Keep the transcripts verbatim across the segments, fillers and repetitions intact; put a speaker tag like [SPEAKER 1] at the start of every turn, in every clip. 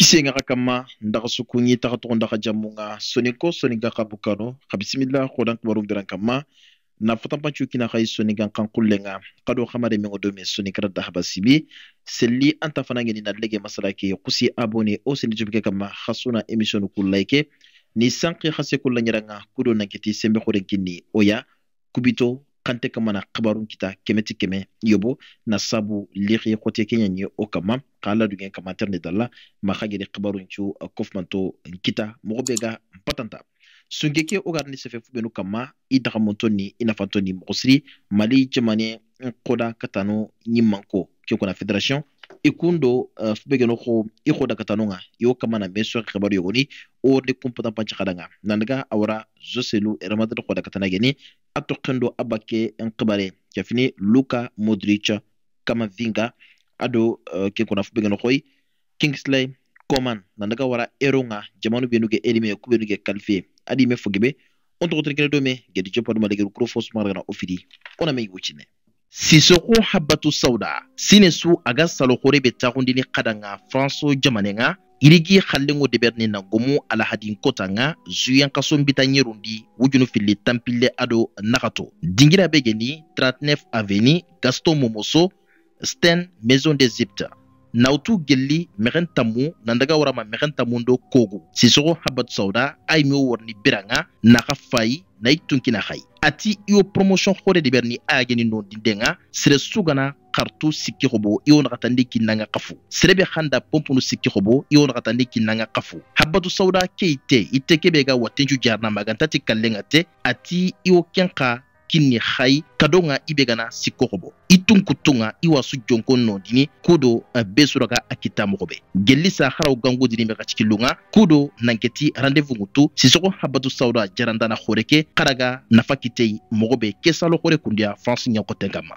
[SPEAKER 1] Isenga kama ndaka sukunyi taka to ndaka jamunga soniko soninga kabukano kabismillah khodan kubaru biran kama na fatan panchu kina khay soninga kan kullenga kado khamare mengo do me sonikra da habasibi selli anta fanange ni nadlege masala ke kusi abone o sen jibke kama khasuna emission kullaike ni sanki khase kullanyaranga kudo nanketi sembe khoden kinni oya kubito kante kama na kabarun kita kemeti keme yobo na sabu liri khote kenya ni o kama kala dugen kama terne dalla ma khagede kabarun chu kofmanto kita mogobega patanta sungeke ogarni sefe fubenu kama idaka montoni inafantoni mosri mali jamane koda katano nyimanko kyoko na federation ikundo uh, fubegeno ko ikoda katanonga yo kama na meso kabaru yogoni o de kumpata panchakadanga nandaga awara zoselu ramadana koda katana geni atokendo abake nkabare kafini Luka Modric kama vinga ado uh, ke kona fubegeno koy Kingsley Coman nandaga wara eronga jamanu benuge elime kubenuge qualifié adi me fogebe on to kene do me gedi jopo do malege ko fos marana ofidi ona me wucine Sisoko habatu sauda sinesu aga salo khore be takundini kadanga Franso jamanenga irigi khallengo de berni na gomu ala hadin kotanga zuyan kaso mbita nyerundi wujunu fili tampile ado nakato dingira begeni trente-neuf avenue Gaston Momoso Sten Maison des Egyptes nautu gelli merentamu nandaga warama merentamundo kogu Sisoko habatu sauda ay mi warni biranga naka fay na itunkina khay ati iyo promotion khore de berni ageni no dindenga sere sugana kartu sikki khobo iyo nakatandi kinanga kafu serebe khanda pompunu sikki khobo iyo nakatandi kinanga kafu habatu sauda keite itekebega watenju jarna magantati kallenga te ati iyo kenka kinni khay kadonga ibegana sikko khobo itun kutunga iwa su jonko no dini kudo uh, besuraga akita mogobe gelli sa kharaw gango dini me gachikilunga kudo nanketi rendez-vous ngutu Sisoko habatu sauda jarandana khoreke karaga nafakitei mogobe kesalo khore kundia France nyanko tengama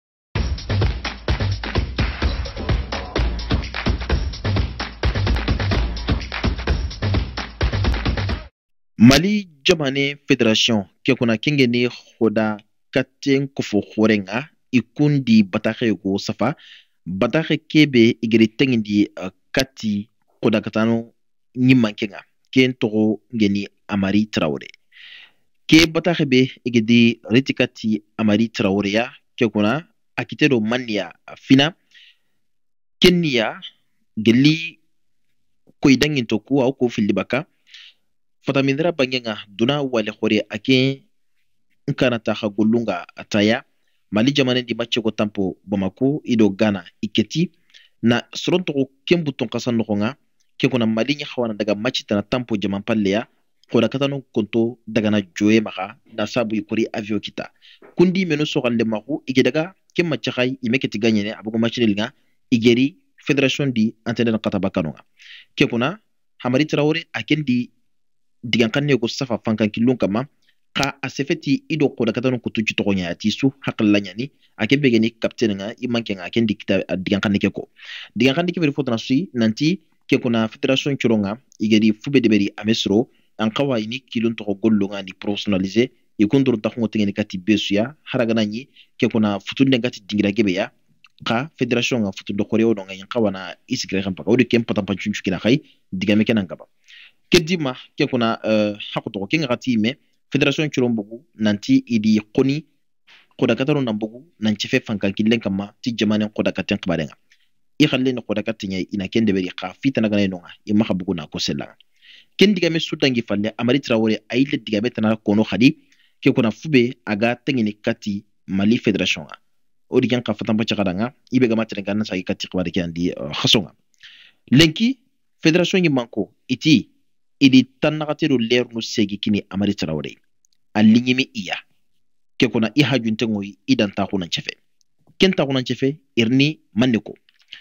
[SPEAKER 1] Mali jamane federation ke kuna kengeni khoda katen kufo khorenga ikundi batakhe ko safa batakhe kebe igiri tengindi uh, kati khoda katano nyimankenga ken togo ngeni Amari Traoré ke batakhe be igidi retikati Amari Traoré ya ke kuna akitero mania fina kenya geli ko idangin toku au ko filibaka fatamindra bangenga duna wale khore ake nkana ta khagulunga ataya Mali jamane di matche ko tampo Bamako ido Ghana iketi na soronto ko kembu ton kasano nga ke kona Mali nya khawana daga matche tana tampo jaman palleya ko da katano konto daga na joye maka na sabu ikuri avio kita kundi meno so galle mako ige daga ke matche khay imeketi ganyene abugo matche linga igeri federation di antene na katabakano nga ke kona Amari Traoré akendi digan kanne ko safa fankan kilun kama ka asefeti ido ko da katano ko tuji to nya tisu hakalla ni akebe geni captain nga imanke nga ken dikta digan kanne ko digan kanne ke fotana sui nanti ke kuna federation churonga igeri fube de beri amesro an kawa ini kilun to gollo nga ni professionnaliser e kondur ta ngote ngeni kati besuya haragana ni ke kuna futunde ngati dingira gebe ya ka federation nga futundo koreo do nga yan kawana isigre kam paka o de kem patam panchunchu kina khay digame kenan gaba kedima ke kuna uh, hakuto ke ngati me federation churombugu nanti idi koni koda kataro nambugu nanti fe fankan killen kama ti jamane koda katen kbarenga i khalle ne koda katenya ina kende beri kha fitana gana nonga i mahabugu na ko selanga kendiga me sudangi falle Amari Traoré ayile diga betana kono khadi ke kuna fube aga tengini kati Mali federation a o digan ka fatan bacha kadanga ibe ga matre ganna sa kati kbare ke andi uh, khasonga lenki federation yi manko iti idi tanakatero lernu segi kini Amari Traoré alinyimi iya ke kuna i hajunte ngoy idan ta kuna chefe ken ta kuna chefe irni maniko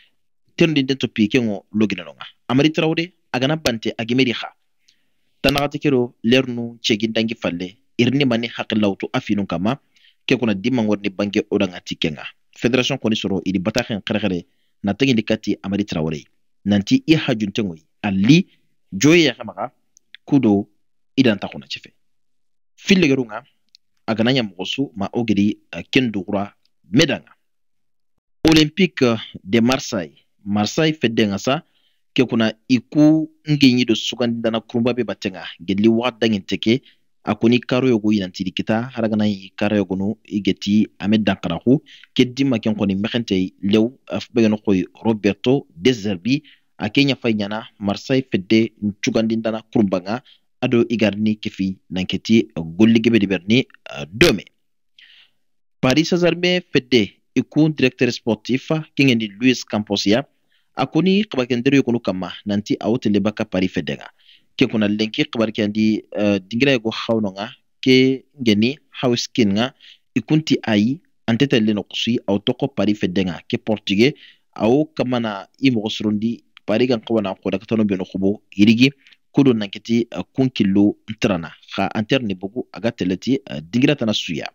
[SPEAKER 1] terndi den to pike ngo logina longa Amari Traoré agana bante agimeri kha tanakatekero lernu chegi dangi falle irni mani hakilawto afinu kama ke kuna dimangorni bange odanga tikenga federation koni soro idi batakhen kharkhare na tagi dikati Amari Traoré nanti i hajunte ngoy ali joye ya kama kudo idan ta kuna chefe fille gerunga agananya mosu ma ogiri uh, kendura medanga Olympique de Marseille Marseille fedenga sa ke kuna iku ngenyi do sugandi dana kurumba be batenga gelli wadda nginteke akuni karo yogo inantidi kita haragana yi karo yogo no igeti amed dankarahu keddi maken koni mekente lew afbegen koy Roberto De Zerbi akenya faynyana Marseille fedde ncugandi dana kurumbanga ado igarni kefi nanketi golli gebe di berni dome Paris Saint-Germain fedde iku directeur sportif kingendi Luis Campos ya akuni khabakendero yogo kama nanti awtele baka Paris feddenga ke kuna lenki khabar kandi uh, dingira go xawnonga ke ngeni hawskin nga ikunti ayi antete leno kusi aw toko Paris feddenga ke portugais aw kamana imo srundi Paris gan qawana ko daga tono beno khubo irigi kudo nanketi uh, kunkillo ntrana kha anterne bugu aga teleti uh, dingira tana suya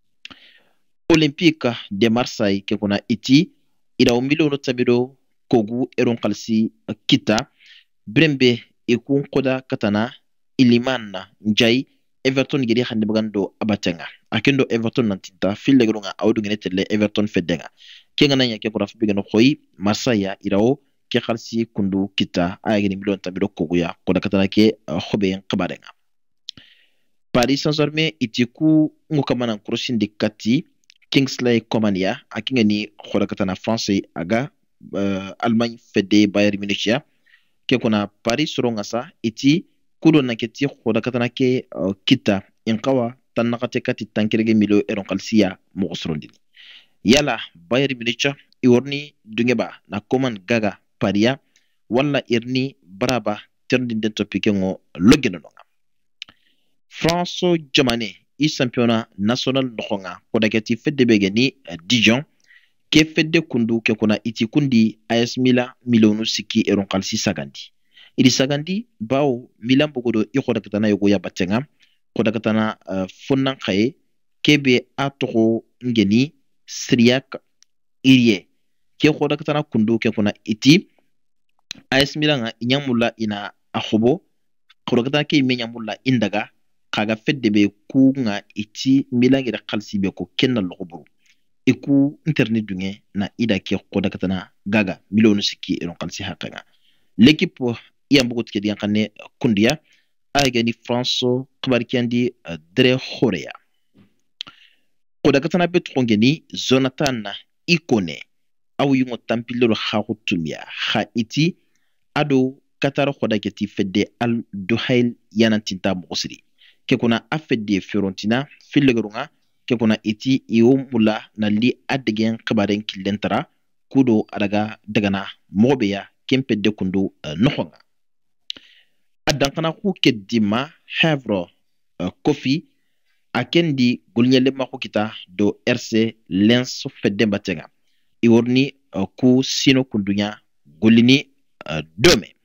[SPEAKER 1] Olympique de Marseille ke kuna iti ida o miliyono tabido kogu eron kalsi uh, kita brembe ikun koda katana ilimanna njai Everton gidi hande bagando abatenga akendo Everton nantinta fille gronga awdu ngene telle Everton feddenga kenga nanya ke ko bigano khoyi Marseille irawo ke khalsi kundu kita ayagini miliyon tabido koguya koda katana ke uh, khobe qabarenga Paris Saint-Germain itiku ngukamana kurosindi kati Kingsley Coman akinga ni koda katana France aga uh, Allemagne fedde Bayern Munich ya ke kuna Paris soronga sa iti kudo naketi khoda katana ke uh, kita inqawa tanakate kati tankirege milo eron kalsiya mo osrondini yala Bayern Munich iworni dungeba na Coman gaga paria walla irni braba terndi den topike ngo logeno nonga France Germany i championnat national nokonga koda kati fedde begeni uh, Dijon ke fedde kundu ke kuna iti kundi A S Milan milonu siki eron kalsi sagandi idi sagandi bawo Milan bogodo i khoda katana yogo ya batenga khoda katana uh, fonnan khaye kebe atoko ngeni Syriac irie ke khoda katana kundu ke kuna iti A S Milan inyamula ina akhobo khoda katana ke imenyamula indaga kaga fedde be kunga iti Milan gira khalsi be ko kenna logoburu iku internet dunge na ida ke khoda katana gaga milonu siki eron kalsi hakanga l'équipe iyambugut ke diyan kanne kundiya agani France khabarikandi uh, dre khorea koda katana bet khongeni Jonathan Ikone aw yungo tampilero khagutumia kha iti ado Qatar khoda keti fedde Al Duhail yanantinta musri ke kuna afedde Fiorentina fillerunga ke kuna iti iwmula na li adgen khabaren kilentara kudo adaga dagana mobeya kempedde kundu uh, nohonga adankana ku keddima Havre uh, Kofi akendi gulnyele mako kita do R C Lens fedde batenga iworni uh, ku sino kundunya golini uh, dome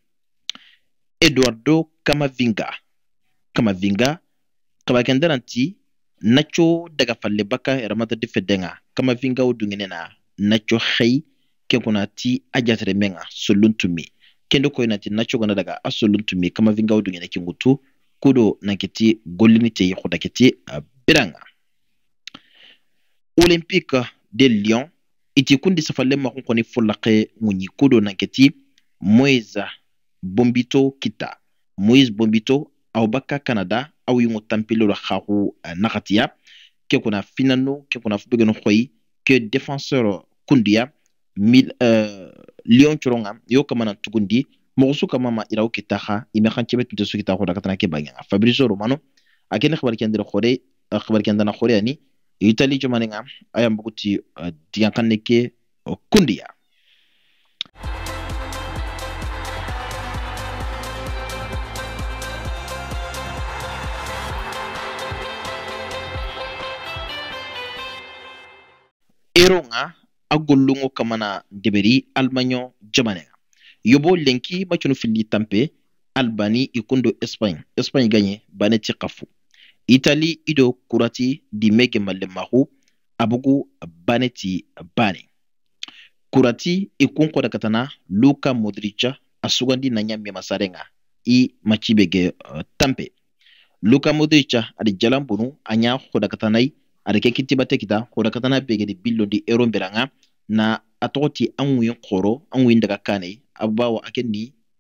[SPEAKER 1] Eduardo Camavinga Camavinga kabakendaranti nacho daga falle baka ramata de feddenga Camavinga udungene na nacho khay ke kuna ti ajatre menga soluntumi kendo ko inati nacho gona daga asoluntumi Camavinga udungene kingutu kudo naketi golinite yi khoda keti uh, biranga Olympique de Lyon iti kundi safalle ma ko ni fulaqe munyi kudo naketi Moise Bombito kita Moise Bombito au baka Canada au yungo tampilo la kharu uh, nakatia ke kuna finano ke kuna fubegeno khoyi ke défenseur kundia mil uh, Lyon churonga yo kamana tukundi mosu kama ma iraw kitaha ime khanchebet ntesu kita khoda katana ke banya Fabrizio Romano akene khabar kendere khore khabar kendana khore ani Italy jomanenga ayam bukuti uh, diyankanne ke uh, kundia eronga agollungo kamana deberi almanyo jamanenga yobo lenki machuno fili tampe Albani ikundo Espagne Espagne gagné baneti qafu Italy ido kurati di mege malemahu abugu baneti bane kurati ikunko da katana Luka Modric asugandi nanya mi masarenga i machibege uh, tampe Luka Modric adi jalambunu anya khoda katanai adi kekiti batekita khoda katana bege di billo di euro beranga na atoti anwin khoro anwin daga kane abawa akenni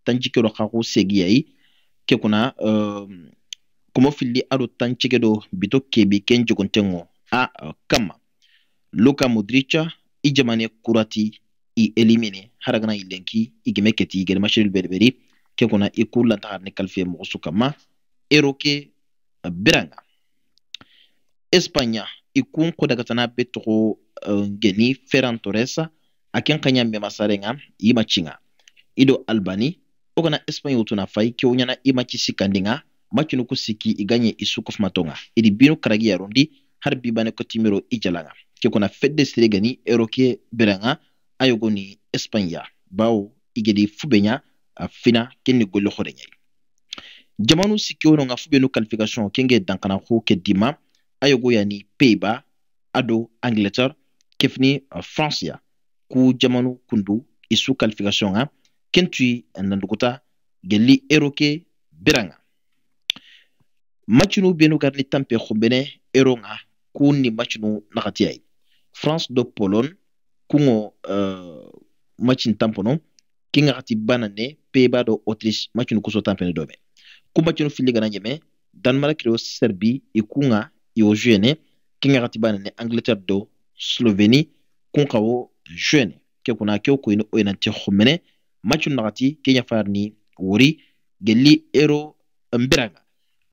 [SPEAKER 1] tanjike do khaku segiyai ke kuna uh, kuma filli ado tanjike do bito kebi kenjo kontengo a uh, kama Luka Modric i jamane kurati i elimine haragana ilenki i gemeketi gel mashiril berberi ke kuna i kula tahar ne kalfe mo sukama eroke uh, biranga Espanya ikun ko daga tana betro uh, geni Ferran Torres aken kanya me masarenga yima chinga ido Albani ogana Espanya utuna fai ke onyana ima chisikandinga makinu kusiki iganye isukof matonga idi binu karagi ya rondi har bibane ko timiro ijalanga ke kuna fedde sregani eroke beranga ayogoni Espanya bawo igedi fubenya uh, fina kenni gollo khorenya jamanu sikiono nga fubenu qualification kenge dankana ko ke dima ayogo yani Pays-Bas ado Angleterre kefni uh, France ya ku jamanu kundu isu qualification ha kentui nandukuta gelli eroke beranga matchunu benu garni tampe khumbene eronga ku ni matchunu nakati ay France do Pologne kungo uh, matchin tampono kinga khati banane Pays-Bas do Autriche matchunu kuso tampene dobe ku matchunu filiga na nyeme Danemark do Serbie ikunga yo jeune kinga ratibana ne Angleterre do Slovénie kun kawo jeune ke kuna ke ko ino ina te khumene matchu nagati kenya farni wori gelli ero mbiranga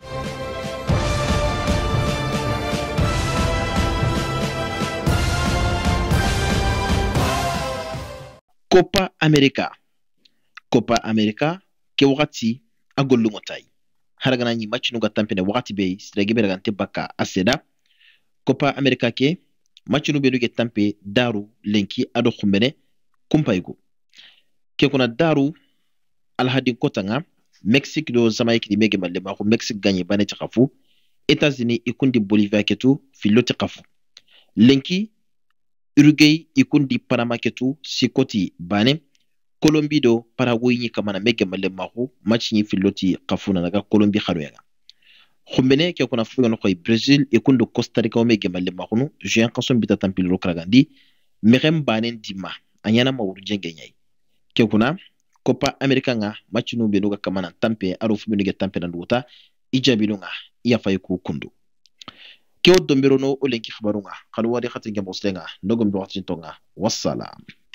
[SPEAKER 1] Copa America Copa America ke wakati agollu ngotai haragana ni match nuga tampene wakati be sirage be ragante baka aseda Copa America ke match nu be nuge tampe daru lenki ado khumbene kumpaygo ke kuna daru alhadi kotanga Mexique do Jamaïque di mege malle ko Mexique gagné bane ci xafu États-Unis ikundi Bolivia ketu filoti xafu lenki Uruguay ikundi Panama ketu sikoti bane Colombie do Paraguay ni kamana mege malle mako match ni filoti qafuna naga Colombie khaloyanga khumbene ke kuna fuga no koy Brazil e kundu Costa Rica o mege malle mako jean qasom bita tampil ro kragandi merem banen dima anyana mawru jenge nyai ke kuna Copa America nga match no be no ga kamana tampe aro fu be tampe nan wuta ijabi no nga iya fay ko kundu ke o dombero no o lenki khabaru nga khalu wadi khatin ke boslenga ndogom do khatin tonga wassalam